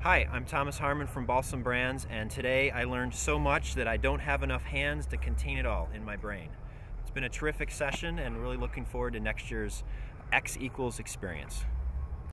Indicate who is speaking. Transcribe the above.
Speaker 1: Hi, I'm Thomas Harman from Balsam Brands, and today I learned so much that I don't have enough hands to contain it all in my brain. It's been a terrific session and really looking forward to next year's X equals experience.